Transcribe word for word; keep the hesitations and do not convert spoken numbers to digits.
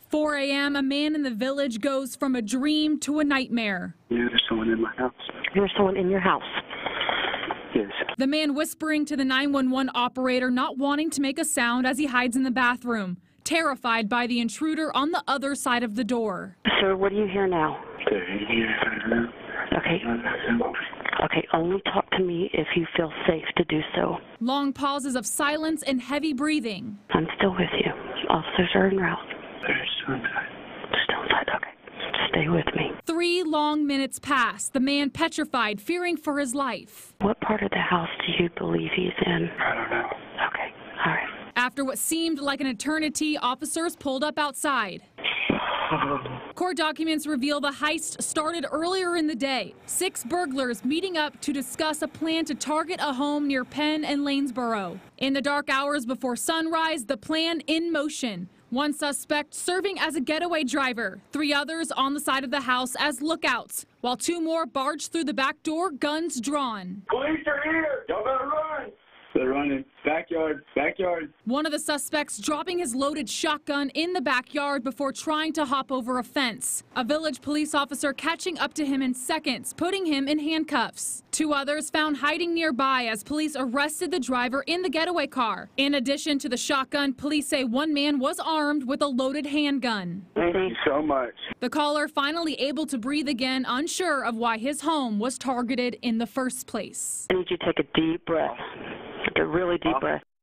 four a m, a man in the village goes from a dream to a nightmare. Yeah, there's someone in my house. There's someone in your house? Yes. The man whispering to the nine one one operator, not wanting to make a sound as he hides in the bathroom, terrified by the intruder on the other side of the door. Sir, what do you hear now? Okay. Okay, only talk to me if you feel safe to do so. Long pauses of silence and heavy breathing. I'm still with you. Officers are en route. There's someone. Still inside, okay. Stay with me. Three long minutes pass, the man petrified, fearing for his life. What part of the house do you believe he's in? I don't know. Okay, all right. After what seemed like an eternity, officers pulled up outside. Court documents reveal the heist started earlier in the day. Six burglars meeting up to discuss a plan to target a home near Penn and Lanesboro. In the dark hours before sunrise, the plan in motion. One suspect serving as a getaway driver, three others on the side of the house as lookouts, while two more barged through the back door, guns drawn. Police are here! Y'all better run! They're running. Backyard, backyard. One of the suspects dropping his loaded shotgun in the backyard before trying to hop over a fence. A village police officer catching up to him in seconds, putting him in handcuffs. Two others found hiding nearby as police arrested the driver in the getaway car. In addition to the shotgun, police say one man was armed with a loaded handgun. Thank you so much. The caller finally able to breathe again, unsure of why his home was targeted in the first place. I need you to take a deep breath. Take a really deep breath.